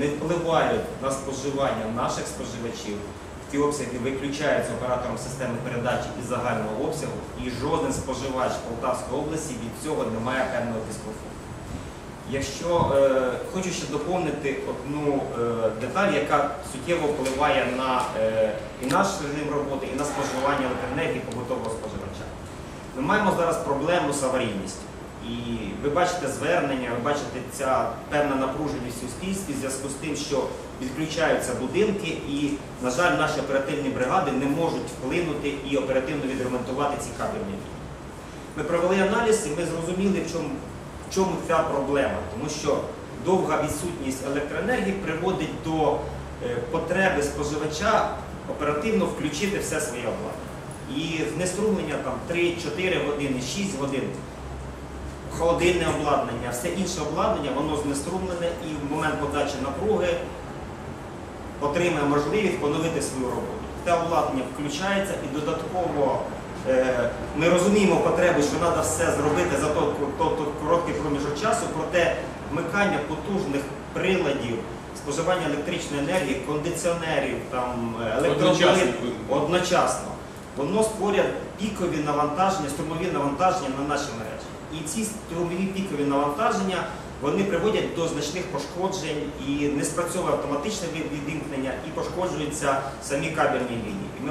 не впливають на споживання наших споживачів, ті обсяги виключаються оператором системи передачі із загального обсягу, і жоден споживач Полтавської області від цього не має певного дискомфорту. Хочу ще доповнити одну деталь, яка суттєво впливає на і наш режим роботи, і на споживання електроенергії побутового споживача. Ми маємо зараз проблему з аварійністю. І ви бачите звернення, ви бачите ця певна напруженість у суспільстві в зв'язку з тим, що відключаються будинки і, на жаль, наші оперативні бригади не можуть вплинути і оперативно відремонтувати ці кабельні лінії. Ми провели аналіз і ми зрозуміли, в чому ця проблема. Тому що довга відсутність електроенергії приводить до потреби споживача оперативно включити все своє обладнання. І знеструмлення 3-4 години, 6 годин, холодильне обладнання, все інше обладнання, воно знеструмлене і в момент подачі напруги отримає можливість поновити свою роботу. Те обладнання включається і додатково ми розуміємо потребу, що треба все зробити за той короткий проміжок часу, проте вмикання потужних приладів, споживання електричної енергії, кондиціонерів, електроплит одночасно, воно створює пікові навантаження, струмові навантаження на наші мережі. І ці струмові пікові навантаження, вони приводять до значних пошкоджень і не спрацьовує автоматичне відімкнення і пошкоджуються самі кабельні лінії.